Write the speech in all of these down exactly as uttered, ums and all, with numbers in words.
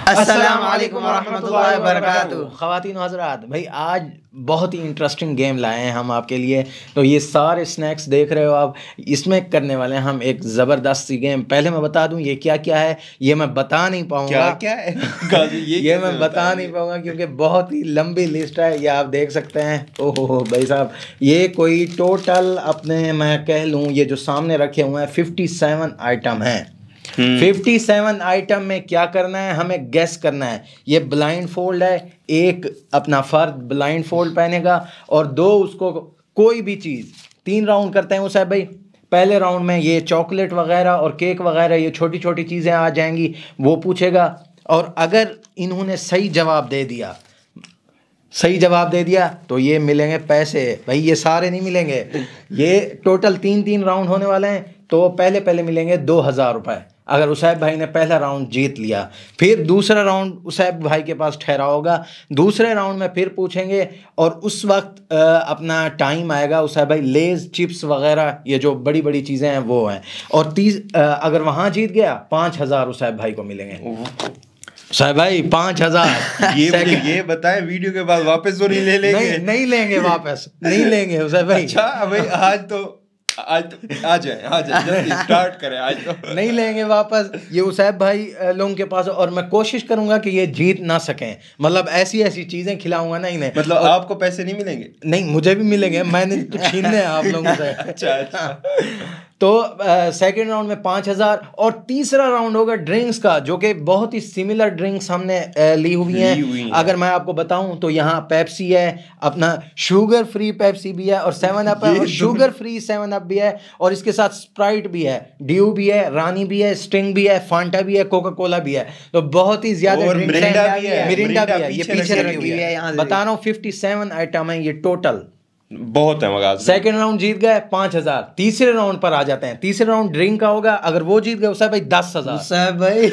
अस्सलाम वालेकुम रहमतुल्लाहि व बरकातुहू। ख़वातीन हज़रात, भाई आज बहुत ही इंटरेस्टिंग गेम लाए हैं हम आपके लिए। तो ये सारे स्नैक्स देख रहे हो आप, इसमें करने वाले हैं हम एक ज़बरदस्त सी गेम। पहले मैं बता दूं ये क्या क्या है, ये मैं बता नहीं पाऊंगा क्या क्या है ये, ये मैं बता नहीं पाऊंगा क्योंकि बहुत ही लंबी लिस्ट है। ये आप देख सकते हैं। ओहो भाई साहब, ये कोई टोटल अपने मैं कह लूँ ये जो सामने रखे हुए हैं फिफ्टी सेवन आइटम हैं। फिफ्टी सेवन आइटम में क्या करना है, हमें गेस करना है। ये ब्लाइंड फोल्ड है, एक अपना फर्द ब्लाइंड फोल्ड पहनेगा और दो उसको कोई भी चीज़। तीन राउंड करते हैं उसे भाई। पहले राउंड में ये चॉकलेट वगैरह और केक वगैरह ये छोटी छोटी चीज़ें आ जाएंगी, वो पूछेगा। और अगर इन्होंने सही जवाब दे दिया सही जवाब दे दिया तो ये मिलेंगे पैसे। भाई ये सारे नहीं मिलेंगे, ये टोटल तीन तीन राउंड होने वाले हैं। तो पहले पहले मिलेंगे दो हज़ार रुपये अगर उसैब भाई ने पहला राउंड जीत लिया। फिर दूसरा राउंड उसैब भाई के पास ठहरा होगा। दूसरे राउंड में फिर पूछेंगे और उस वक्त आ, अपना टाइम आएगा। उसैब भाई लेज चिप्स वगैरह ये जो बड़ी बड़ी चीज़ें हैं वो हैं। और तीस आ, अगर वहाँ जीत गया पाँच हज़ार उसैब भाई को मिलेंगे। साहब भाई पाँच हजार ये ये बताएं वीडियो के बाद वापस तो नहीं ले लेंगे? नहीं नहीं लेंगे वापस, नहीं लेंगे उसे भाई। अच्छा भाई आज तो आज तो आ जाए आ जाए जल्दी स्टार्ट करें। आज तो नहीं लेंगे वापस ये उसैब भाई लोगों के पास। और मैं कोशिश करूंगा कि ये जीत ना सकें, मतलब ऐसी ऐसी चीजें खिलाऊंगा ना इन्हें। मतलब और, आपको पैसे नहीं मिलेंगे? नहीं मुझे भी मिलेंगे, मैंने तो छीनने हैं आप लोगों से। अच्छा अच्छा। तो सेकंड राउंड में पाँच हज़ार और तीसरा राउंड होगा ड्रिंक्स का, जो कि बहुत ही सिमिलर ड्रिंक्स हमने uh, ली हुई हैं। अगर मैं आपको बताऊं तो यहाँ पेप्सी है, अपना शुगर फ्री पेप्सी भी है और सेवन अप है और शुगर फ्री सेवन अप भी है और इसके साथ स्प्राइट भी है, ड्यू भी है, रानी भी है, स्टिंग भी है, फांटा भी है, कोका कोला भी है। तो बहुत ही ज्यादा मिरिंडा भी है, मिरिंडा भी है, ये पीछे रखी हुई है। बता रहा हूँ फिफ्टी सेवन आइटम है ये टोटल। बहुत है मगाज। सेकेंड राउंड जीत गए पांच हजार। तीसरे राउंड पर आ जाते हैं। तीसरे राउंड ड्रिंक का होगा, अगर वो जीत गए उसे भाई दस हजार। भाई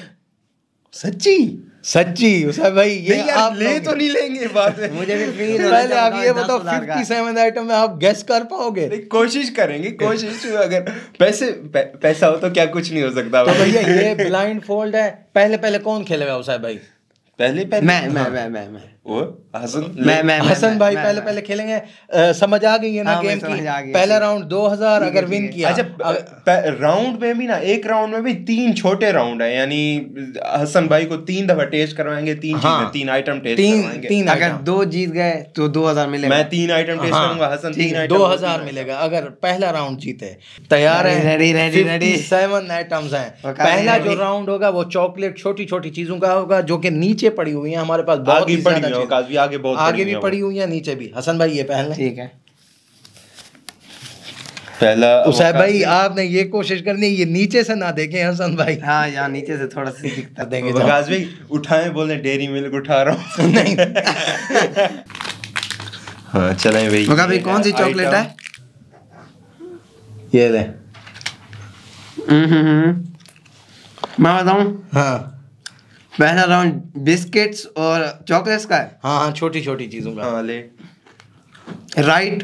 सच्ची सच्ची उसे भाई ये आप ले तो नहीं लेंगे बात है। मुझे भी फील पहले आप ये बताओ फिफ्टी सेवन आइटम में आप गेस कर पाओगे? कोशिश करेंगे, कोशिश अगर पैसे पैसा हो तो क्या कुछ नहीं हो सकता। तो भैया ये ब्लाइंड फोल्ड है। पहले पहले कौन खेलेगा उसे भाई? पहले पहले मैं मैं मैं मैं मैं वो हसन मैं मैं हसन भाई पहले पहले खेलेंगे। आ, समझ आ गई है ना गेम की? पहला राउंड दो हज़ार अगर विन किया। अच्छा राउंड में भी ना, एक राउंड में भी तीन छोटे राउंड है, यानी हसन भाई को तीन दफा टेस्ट करवाएंगे, तीन हाँ, चीजें, तीन आइटम टेस्ट तीन, करवाएंगे। तीन अगर दो जीत गए तो दो हजार मिलेगा। मैं तीन आइटम टेस्ट करूंगा, हसन तीन आइटम, दो हजार मिलेगा अगर पहला राउंड जीते। तैयार है? Ready ready ready. Seven items हैं। पहला जो राउंड होगा वो चॉकलेट छोटी छोटी चीजों का होगा जो कि नीचे पड़ी हुई है हमारे पास। बहुत ही ज्यादा आगे आगे बहुत आगे भी पड़ी हुई है, नीचे भी। हसन भाई ये पहले ठीक है। पहला उसैब भाई आपने ये कोशिश करनी है ये नीचे से ना देखें हसन भाई। हाँ यहाँ नीचे से थोड़ा सा दिखता देंगे। वकास भाई उठाएं, बोले डेयरी मिल्क उठा रहा हूँ। नहीं हाँ चलें भाई। वकास भाई कौन सी चॉकलेट है? ये ले। मैं बताऊँ? हाँ पहला राउंड बिस्किट्स और चॉकलेट्स का है। हाँ हाँ छोटी छोटी चीजों का। हाँ ले। राइट।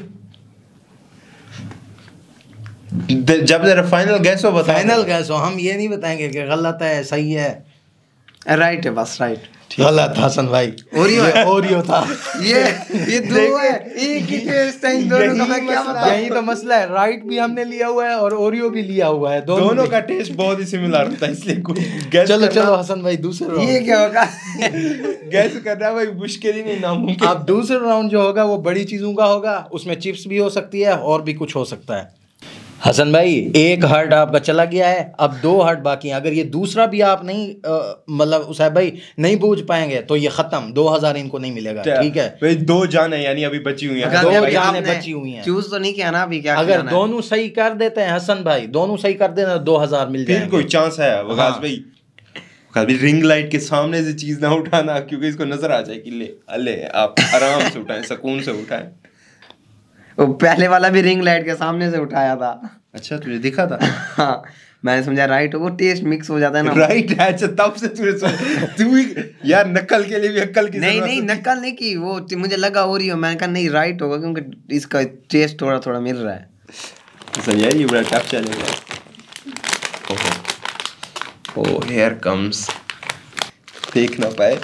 जब जरा फाइनल गैस हो बता। फाइनल गैस हो, हम ये नहीं बताएंगे कि गलत है सही है। राइट है बस, राइट। गलत हसन भाई, ओरियो है। ओरियो था। ये ये दो है, एक ही टेस्ट है इन दोनों का। मैं क्या बताऊं? यही तो मसला है, राइट भी हमने लिया हुआ है और ओरियो भी लिया हुआ है। दोनों, दोनों का टेस्ट बहुत ही सिमिलर होता है, इसलिए गैस चलो चलो हसन भाई दूसरे राउंड। ये क्या होगा? गैस करना भाई मुश्किल ही नहीं, नामुमकिन। अब दूसरे राउंड जो होगा वो बड़ी चीजों का होगा, उसमें चिप्स भी हो सकती है और भी कुछ हो सकता है। हसन भाई एक हार्ट आपका चला गया है, अब दो हार्ट बाकी हैं। अगर ये दूसरा भी आप नहीं मतलब उसैब भाई नहीं पूछ पाएंगे तो ये खत्म, दो हजार इनको नहीं मिलेगा। ठीक है भाई, दो जाने यानी अभी बची हुई हैं, दो जाने बची हुई हैं। चूज तो नहीं किया ना अभी? क्या अगर दोनों सही कर देते हैं हसन भाई, दोनों सही कर देना दो हजार मिल जाएंगे। फिर कोई चांस है वकास भाई? कभी रिंग लाइट के सामने से चीज ना उठाना, क्योंकि इसको नजर आ जाए कि ले अले आप आराम से उठाएं, सुकून से उठाएं। वो पहले वाला भी रिंग लाइट के सामने से उठाया था। अच्छा तुझे दिखा था? हाँ मैंने समझा राइट हो, वो टेस्ट मिक्स हो जाता है ना। राइट है। अच्छा तब से तुझे तू यार नकल के लिए भी अक्ल की नहीं नहीं नकल नहीं की, वो मुझे लगा हो रही हो, मैंने कहा नहीं राइट होगा क्योंकि इसका टेस्ट थोड़ा थोड़ा मिल रहा है। सही है, ये बड़ा टफ चलेगा। ओह हियर कम्स देख ना पाए।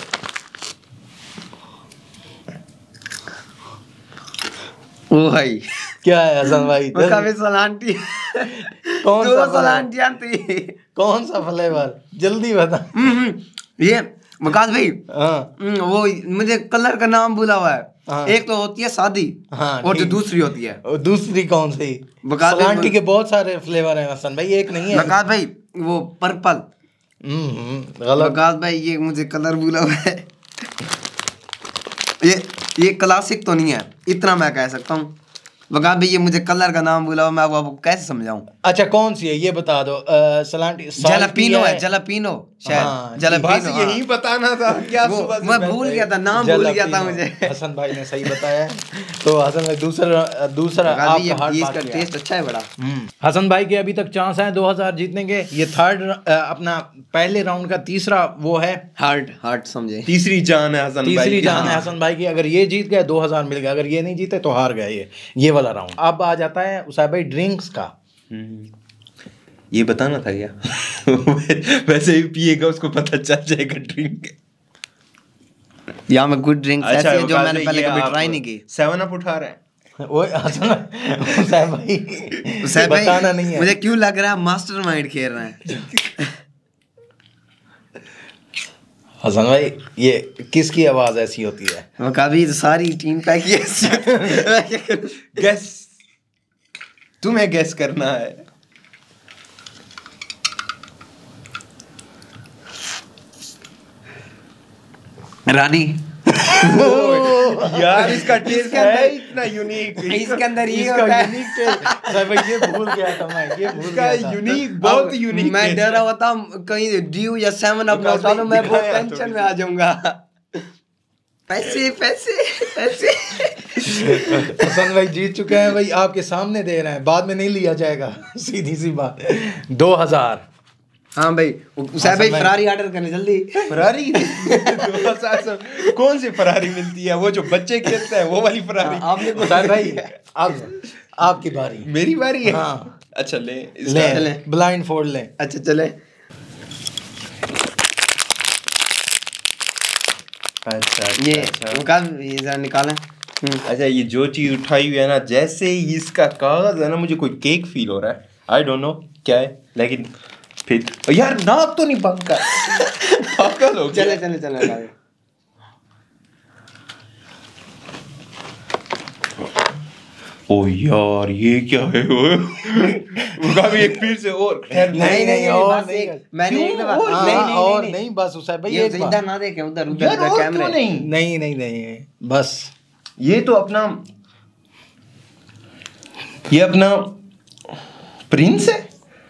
ओ भाई क्या है हसन भाई? वो काफी सलांटी कौन दो सा सलांटी आती कौन सा फ्लेवर जल्दी बता। ये वकास भाई हाँ हम्म, वो मुझे कलर का नाम भूला हुआ है। हाँ। एक तो होती है सादी हाँ, और जो ठीक। दूसरी होती है और दूसरी कौन सी? बता दे सलांटी मुझे। के बहुत सारे फ्लेवर हैं हसन भाई, एक नहीं है। वकास भाई वो पर्पल। हम्म, हम्म, गलत। वकास भाई ये मुझे कलर भूला हुआ है। ये ये क्लासिक तो नहीं है, इतना मैं कह सकता हूँ। वकास भाई ये मुझे कलर का नाम भूला हुआ, मैं आपको कैसे समझाऊं? अच्छा कौन सी है ये बता दो। अ, सलांटी जलापीनो है, जलापीनो हाँ, शायद बस जलापीनो। यही बताना था क्या? वो सुबह से मैं बैठे भूल हैं। गया था, नाम भूल गया था जलापीनो। मुझे। हसन भाई ने सही बताया है। तो हसन भाई दूसरा दूसरा वकास भाई, आपका ये हार्ड ये मार्क इसका गया। टेस्ट अच्छा है बड़ा। हम्म, हसन भाई के अभी तक चांस हैं दो हज़ार जीतने के। ये थर्ड अपना पहले राउंड का तीसरा वो है, हार्ट हार्ट समझे। तीसरी जान है हसन भाई तीसरी की। जान है हाँ। हसन भाई की। अगर ये जीत गए दो हज़ार मिल गया, अगर ये नहीं जीते तो हार गए ये ये वाला राउंड। अब आ जाता है उसाब भाई ड्रिंक्स का। हम्म, ये बताना था क्या? वैसे ही पिएगा उसको पता चल जाएगा ड्रिंक। या मैं गुड ड्रिंक्स ऐसी है जो वकास मैंने भाई, पहले ये कभी आप ट्राई नहीं की। सेवन अप उठा रहे हैं। वो हसन उसाब भाई उसाब भाई, बताना नहीं है मुझे क्यों लग रहा है मास्टरमाइंड खेल रहे हैं। हसन भाई ये किसकी आवाज ऐसी होती है? वो कभी सारी टीम पैक ही ऐसी होती है। गैस, तुम्हें गैस करना है। रानी यार इसका टेस्ट है इतना यूनिक। इसके अंदर ये इसका होता है। Unique test. उसाब भाई ये भूल गया था मैं, ये भूल इसका गया था। यूनिक, बहुत यूनिक। मैं डरा हुआ था कहीं ड्यू या सेवन अप ना उठा लूं, मैं बहुत दिखाया टेंशन थोड़ी में आ जाऊंगा। पैसे पैसे पैसे। हसन भाई जीत चुके हैं भाई, आपके सामने दे रहे हैं, बाद में नहीं लिया जाएगा। सीधी सी बात। दो हजार। हाँ भाई उसाब भाई फरारी ऑर्डर करने जल्दी। फरारी कौन सी फरारी मिलती है? वो जो बच्चे खेलते हैं वो वाली फरारी। आपने उसाब भाई अब आपकी बारी। मेरी बारी है। हाँ अच्छा ले ले चले। ब्लाइंड फोल्ड ले। अच्छा चले। अच्छा ये अच्छा वो काल ये जरा निकालें। हम्म, अच्छा, ये जो चीज उठाई हुई है ना, जैसे ही इसका कागज है ना, मुझे कोई केक फील हो रहा है। आई डोंट नो क्या है, लेकिन फिर यार नाक तो नहीं बंद कर। पागल हो गया। चले चले चले चले। ओ यार ये क्या है? वो कभी एक फिर से और खैर नहीं, नहीं, और बस नहीं एक- कर। मैंने एक दफा क्यों? हाँ, नहीं नहीं और नहीं नहीं बस उसाब भाई ये एक बार। इधर ना देखें, उधर उधर यार उधर और कैमरे। क्यों नहीं? नहीं नहीं नहीं बस ये तो अपना ये अपना प्रिंस है।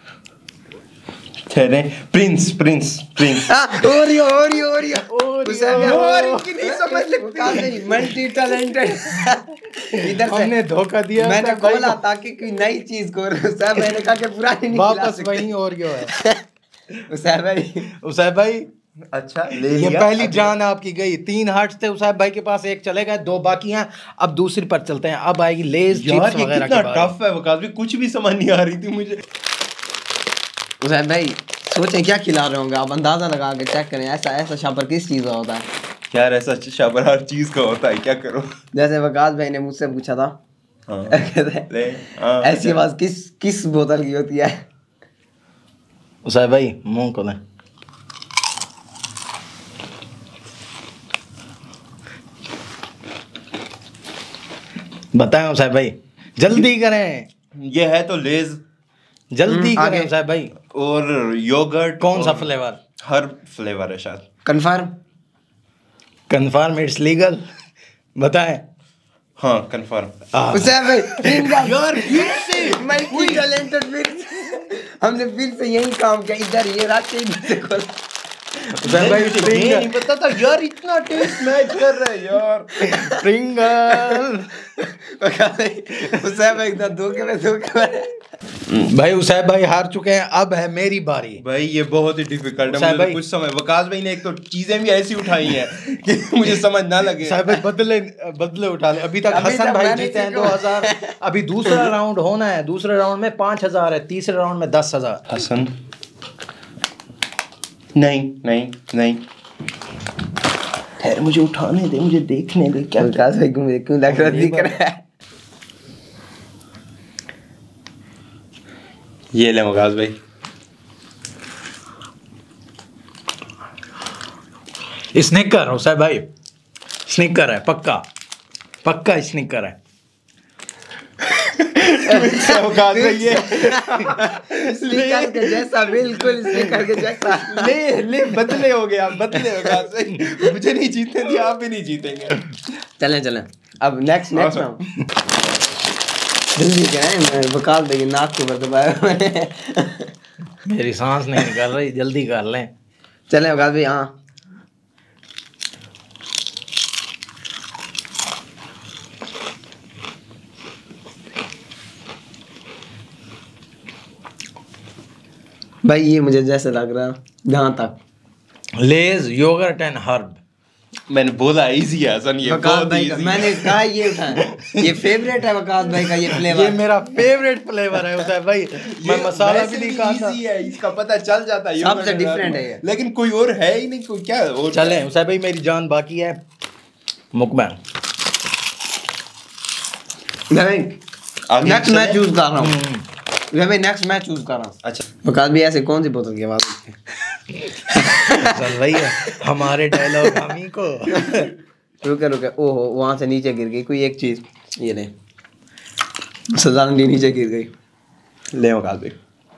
ठहरे, प्रिंस प्रिंस प्रिंस हाँ, ओरियो ओरियो ओरियो ओरियो। उसाब भाई, यार, इनकी नहीं समझ लगती। वो काम नहीं, मल्टी टैलेंटेड। इधर से हमने धोखा दिया मैंने उसाब भाई खोला को। ताकि कोई नई चीज को उसाब मैंने कहा कि पुरानी नहीं खिला वापस सकते। वही और क्यों है उसाब भाई उसाब भाई? अच्छा ले ये लिया। पहली जान आपकी गई। तीन हार्ट्स थे उसाब भाई के पास, एक चले गए, दो बाकी हैं। अब दूसरी पर चलते हैं। अब आएगी लेज यार चिप्स ये वगैरह कितना की बारी। टफ है वकास भी, कुछ भी समझ नहीं आ रही थी मुझे। उसाब भाई सोचें क्या खिला रहे होंगे आप, अंदाजा लगा के चेक करें। ऐसा ऐसा शापर किस चीज का होता है? यार ऐसा शाबर हर चीज का होता है, क्या करो। जैसे वकास भाई ने मुझसे पूछा था हाँ, कहते हैं, ले, हाँ, ऐसी आवाज किस किस बोतल की होती है? उसाब भाई मुंह खोलें। बताएं उसाब भाई, जल्दी करें, ये है तो लेज जल्दी हम्म, करें आगे। उसाब भाई। और योगर्ट। कौन सा और फ्लेवर? हर फ्लेवर है शायद। कंफर्म? Confirm it's legal. बताएं। हाँ कंफर्म। आ, उसाब भाई यार फिर से मल्टी टैलेंटेड फिर से। हमने फिर से यही काम किया, इधर ये रात इधर से खोला। उसाब भाई मुझे ये नहीं पता था यार, इतना टेस्ट मैच कर रहा है यार। प्रिंगल। उसाब भाई एकदम धोखे में धोखे में। भाई उसाब भाई हार चुके हैं। अब है मेरी बारी। भाई ये बहुत ही डिफिकल्ट है साहब मुझे भाई- तो कुछ समय। वकास भाई ने एक तो चीजें भी ऐसी उठाई हैं कि मुझे समझ ना लगे। साहब भाई बदले बदले उठा ले। अभी तक अभी हसन तक भाई मैंने जीते हैं सीखा। दो हजार। अभी दूसरा राउंड होना है। दूसरे राउंड में पांच हजार है, तीसरे राउंड में दस हजार। हसन नहीं नहीं नहीं ठहर मुझे उठाने दे, मुझे देखने दे क्या विकास भाई क्यों क्यों लग रहा दिख रहा है। ये ले मुकास भाई। स्निकर हुसैन भाई, स्निकर है पक्का, पक्का स्निकर है। मुकास भाई ये स्निकर के जैसा, बिल्कुल स्निकर के जैसा। ले ले बदले हो गया, बदले मुकास भाई। मुझे नहीं जीतने दिया, आप भी नहीं जीतेंगे। चलें चलें अब नेक्स्ट नेक्स्ट राउंड। जल्दी करें, मैं विकास भाई नाक के ऊपर दबाया मैंने। मेरी सांस नहीं निकल रही, जल्दी कर लें। चलें विकास भाई। हाँ भाई ये मुझे जैसे लग रहा है जहाँ तक लेज योगर्ट एंड हर्ब। मैंने बोला इजी है हसन, ये वकास बहुत भाई का इजी। मैंने कहा ये उठाया, ये फेवरेट है वकास भाई का ये फ्लेवर। ये मेरा फेवरेट फ्लेवर है हुसैन भाई। मैं मसाला भी नहीं खाता। इजी है, इसका पता चल जाता है। सबसे different है ये। लेकिन कोई और है ही नहीं, कोई क्या और चलें हुसैन भाई, मेरी जान बाकी है। मुकबैन आगे नेक्स्ट मैं चलें? चूज कर रहा हूँ भाई, नेक्स्ट मैं चूज कर रहा हूँ। अच्छा वकास भाई ऐसे कौन सी बोतल की आवाज होती है? चल भाई हमारे डायलॉग हम ही को। रुके रुके, ओहो वहां से नीचे गिर गई कोई एक चीज। ये ले सजानडी नीचे गिर गई। ले मुकास भाई।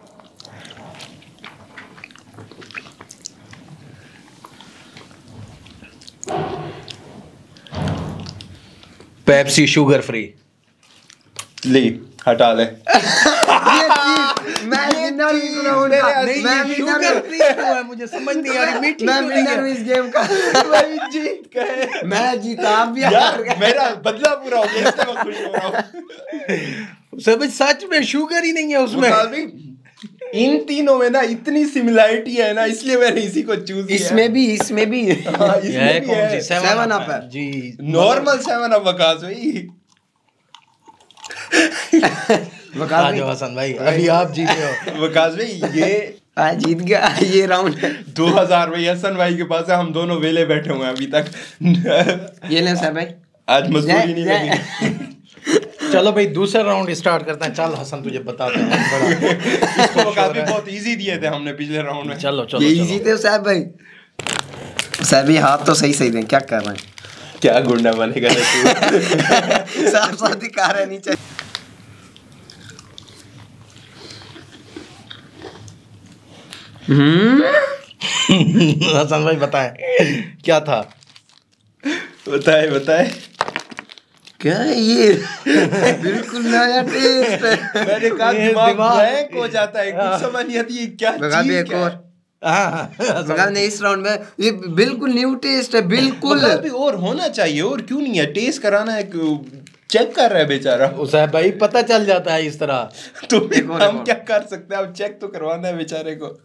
Pepsi sugar free. ले हटा ले। मैं विनर इस राउंड का, मैं शुगर विनर फ्री क्यों है मुझे समझ नहीं आ रही। मीठी मैं क्यों नहीं विनर है? इस गेम का। भाई जीत गए मैं जीता, आप भी हार यार, गए। मेरा बदला पूरा हो गया, इससे मैं खुश हो रहा हूँ। हुसैन भाई सच में शुगर ही नहीं है उसमें। मुकास भाई, इन तीनों में ना इतनी सिमिलरिटी है ना, इसलिए मैंने इसी को चूज किया। इसमें भी इसमें भी हाँ, यह इसमें भी कौन है। सी सेवन अप है जी। नॉर्मल सेवन अप वकास भाई। वकास आज भाई हसन भाई अभी आप जीते हो। वकास भाई ये आज जीत गया ये राउंड। दो हजार भाई हसन भाई के पास है, हम दोनों वेले बैठे हुए हैं अभी तक। ये ले सर भाई, आज मजदूरी नहीं जय- लगी। चलो भाई दूसरा राउंड स्टार्ट करते हैं। चल हसन तुझे बताते हैं बड़ा। इसको वकास भाई बहुत इजी दिए थे हमने पिछले राउंड में। चलो चलो ये चलो। इजी थे साहब भाई। साहब भाई हाथ तो सही सही दें, क्या कर रहे हैं? क्या गुंडा बनेगा रे तू। साफ साफ दिखा रहे नीचे। हम्म हसन भाई बताएं क्या था। बताए बताए। क्या है ये? बिल्कुल नया टेस्ट है। मैंने कहा ये दिमाग दिमाग- ब्लैंक हो जाता है, कुछ समझ नहीं आती ये क्या लगा भी चीज एक क्या है। और हाँ मगर ने इस राउंड में ये बिल्कुल न्यू टेस्ट है, बिल्कुल। वकास भी और होना चाहिए, और क्यों नहीं है? टेस्ट कराना है, चेक कर रहा है बेचारा। उसे भाई पता चल जाता है इस तरह। तो एक और, एक हम और। क्या कर सकते हैं, अब चेक तो करवाना है बेचारे को।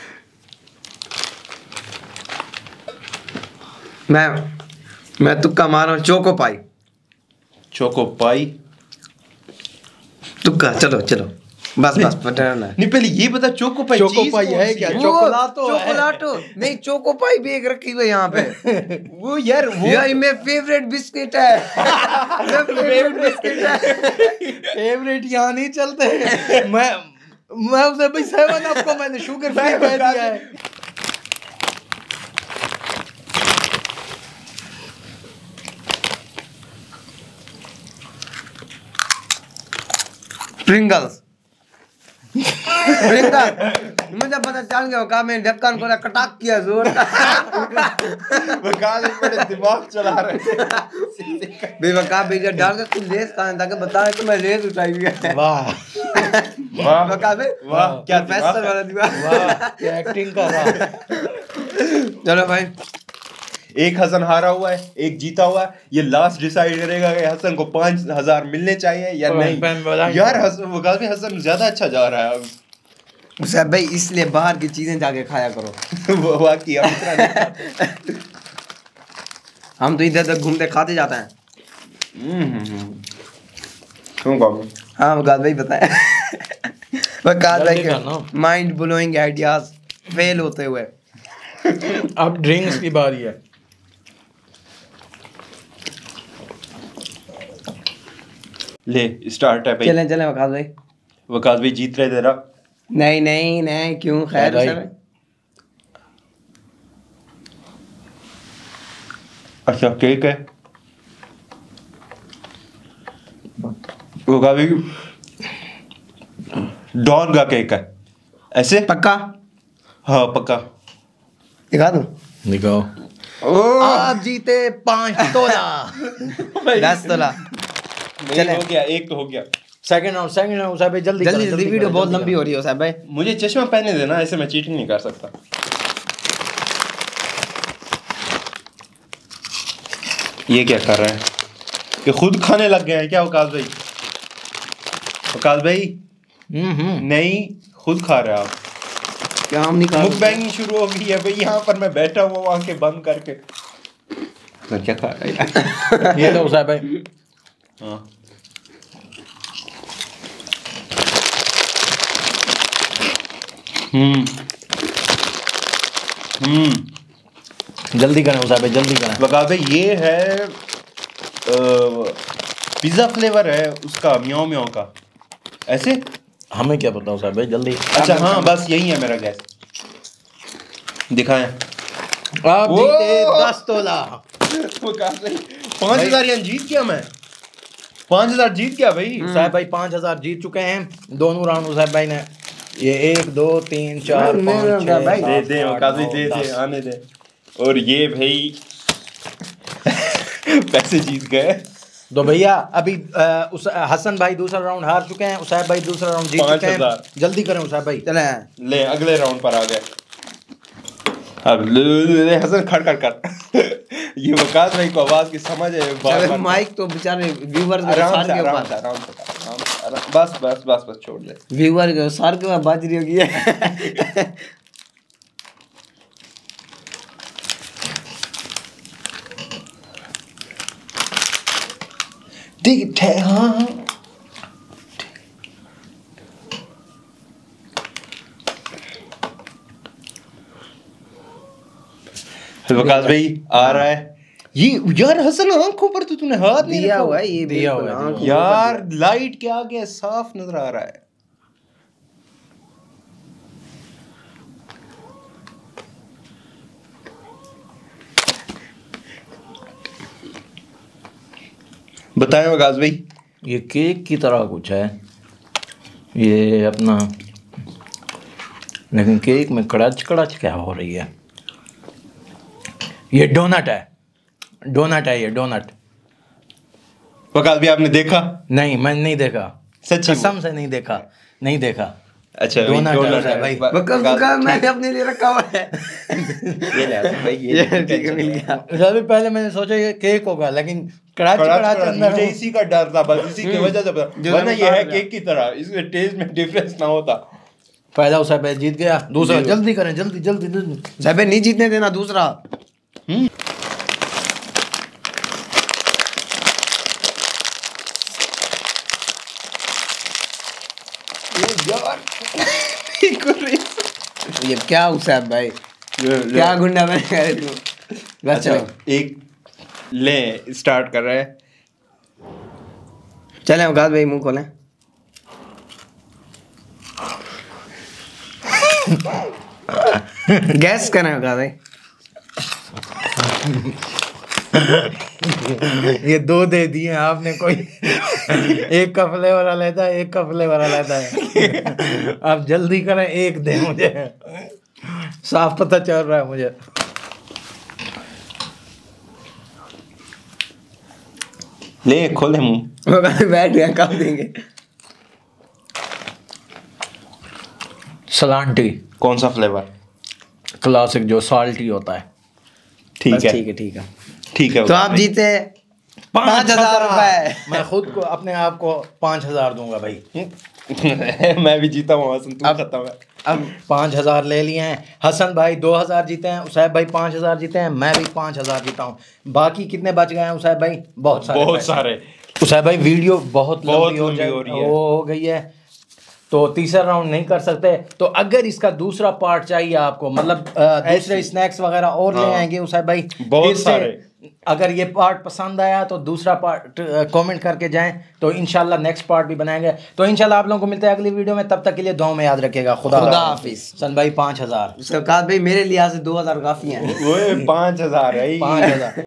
मैं मैं तुक्का मार रहा हूँ, चोको पाई। चोको पाई। तुक्का, चलो चलो बस बस पटना है। नहीं पहले ये बता चोको पाई चोको चीज पाई कौन है सी क्या? है? चो- चोकोलाटो है। चोकोलाटो नहीं, चोको पाई भी एक रखी हुई है यहाँ पे। वो यार वो यार मेरा फेवरेट बिस्किट है। मेरा फेवरेट बिस्किट है। फेवरेट यहाँ नहीं चलते। मैं मैं उसे भाई सेवन अप को मैंने शुगर फ्री मैं कह बता दिया है। प्रिंगल्स। प्रिंगल मुझे पता चल गया होगा, मैं ढक्कन को कटाक किया जोर का। वकाल बड़े दिमाग चला रहे थे। बेवका बेजा डाल के कुछ लेस कहां ताकि बता कि मैं लेस उठाई हुई है। वाह वाह बका बे वाह क्या प्रोफेसर दिमाग वाला है। दिमाग। वाह क्या एक्टिंग कर रहा। चलो भाई, एक हसन हारा हुआ है, एक जीता हुआ है। ये लास्ट डिसाइड करेगा कि हसन को पांच हजार मिलने चाहिए या और नहीं। पैन बनाएंगे। यार हसन वकाल भी हसन ज्यादा अच्छा जा रहा है अब। साहब भाई इसलिए बाहर की चीजें जाके खाया करो। वो वाकई हम इतना नहीं खाते। हम तो इधर उधर घूमते खाते जाते हैं। क्यों कहो? हाँ वकाल भाई बताए। वकाल भाई जल्दी के करना। माइंड ब्लोइंग आइडियाज फेल होते हुए। अब ड्रिंक्स की बारी है। ले स्टार्ट है भाई। चलें चलें वकास भाई। वकास भाई जीत रहे तेरा। नहीं नहीं नहीं क्यों, खैर भाई। सर। अच्छा केक है। वकास भाई डॉन का केक है ऐसे। पक्का हाँ पक्का। दिखा दूं? दिखाओ। आप जीते पाँच तोला। दस तोला। चले हो गया, एक तो हो गया। सेकंड राउंड सेकंड राउंड साहब भाई जल्दी जल्दी करें, जल्दी, वीडियो करें, बहुत जल्दी लंबी हो रही है साहब भाई। मुझे चश्मा पहने देना, ऐसे मैं चीटिंग नहीं कर सकता। ये क्या कर रहे हैं? ये खुद खाने लग गए हैं क्या वकास भाई? वकास भाई हम्म हम्म नहीं, खुद खा रहे हैं आप। क्या हम नहीं खा मुकबैंगिंग शुरू हो गई है भाई। यहाँ पर मैं बैठा हुआ आंखें बंद करके। तो क्या खा रहा है? ये लो साहब भाई। हाँ हम्म हम्म जल्दी करें साहब भाई, जल्दी करें। वकास भाई ये है पिज्जा फ्लेवर है उसका, म्याओ म्याओ का ऐसे। हमें क्या पता साहब भाई, जल्दी। अच्छा हाँ बस यही है मेरा गैस। दिखाएं। आप वो! जीते दस तोला। वकास भाई पाँच हजार यहाँ जीत गया मैं। पाँच हजार जीत गया भाई। साहब भाई पाँच हजार जीत चुके हैं दोनों राउंड साहब भाई ने। ये एक दो तीन चार नहीं, नहीं, पाँच नहीं, छः भाई। दे सात, दे आठ, वकास भाई नौ, दे दे दस। आने दे। और ये भाई पैसे जीत गए। तो भैया अभी अ, उस हसन भाई दूसरा राउंड हार चुके हैं, उसाब भाई दूसरा राउंड जीत पाँच चुके हैं। हजार। जल्दी करें उसाब भाई। चले। ले अगले राउंड पर आ गए। अब ले, ले, ले, हसन खड़ खड़ कर। ये वकास भाई को आवाज की समझ है। बार चले, बार माइक तो बेचारे व्यूअर के आराम सार से के आराम ऊपर, से आराम से आराम से, आराम- बस बस बस बस छोड़ दे। व्यूअर के सार के ऊपर बाज रही होगी है। ठीक है हाँ। वकास भाई आ रहा है ये। यार हसन आंखों पर तो तूने हाथ नहीं दिया रखा हुआ है ये, दिया हुआ बिल्कुल, है, आंखों यार लाइट के आगे साफ नजर आ रहा है। बताएं वकास भाई। ये केक की तरह कुछ है ये अपना, लेकिन केक में कड़च कड़च क्या हो रही है? ये डोनट है, डोनट है ये डोनट। वकास भाई आपने देखा? नहीं मैंने नहीं देखा, सच्ची कसम से नहीं देखा, नहीं देखा। अच्छा डोनट है डोनट है भाई। व- बकल वकास- बकल मैंने अपने लिए रखा हुआ है। ये ले हसन भाई ये ये ठीक है, मिल गया। अभी पहले मैंने सोचा ये केक होगा, लेकिन कड़ाच कड़ाच कड़ाच कड़ाच, अंदर मुझे हो। इसी का डर था बस, इसी की वजह से पता- जो वरना मैंने ये है कहा केक की तरह, इसमें टेस्ट में डिफरेंस ना होता। पहला उसे पे जीत गया, दूसरा जी। जल्दी करें, जल्दी जल्दी जल्दी। साहब नहीं जीतने देना दूसरा। ये क्या उसाब भाई, क्या गुंडा बन गया रे तू। बस अच्छा चलो एक ले स्टार्ट कर रहे हैं। चले वकास भाई मुंह खोलें। गैस करें वकास भाई। ये दो दे दिए आपने, कोई एक का फ्लेवर अलग है, एक का फ्लेवर अलग है। आप जल्दी करें, एक दे मुझे, साफ पता चल रहा है मुझे। ले खोले मुंह। वकास भाई बैठ गया, कब देंगे? सलांटी कौन सा फ्लेवर? क्लासिक जो साल्टी होता है। ठीक बस है ठीक है ठीक है। ठीक है तो आप जीते पाँच हजार रुपए। मैं खुद को अपने आप को पाँच हजार दूंगा भाई। मैं भी जीता हूँ हसन, तू अब- खत्म है। अब पाँच हजार ले लिए हैं, हसन भाई दो हजार जीते हैं, उसाब भाई पाँच हजार जीते हैं, मैं भी पाँच हजार जीता हूँ। बाकी कितने बच गए हैं उसाब भाई? बहुत सारे बहुत पैसे। सारे। उसाब भाई वीडियो बहुत बहुत लंबी हो लंबी जाए- हो रही है। वो हो गई है, तो तीसरा राउंड नहीं कर सकते। तो अगर इसका दूसरा पार्ट चाहिए आपको, मतलब अ, दूसरे स्नैक्स वगैरह और ले हाँ। आएंगे उसाब भाई, बहुत फिर से सारे। अगर ये पार्ट पसंद आया तो दूसरा पार्ट कमेंट करके जाएं, तो इंशाल्लाह नेक्स्ट पार्ट भी बनाएंगे। तो इंशाल्लाह आप लोगों को मिलते हैं अगली वीडियो में, तब तक के लिए दुआ में याद रखिएगा। खुदा खुदा हाफिज। सन भाई पाँच हजार उसका भाई मेरे लिहाज से दो हजार काफी हैं। वो पाँच हजार है पाँच हजार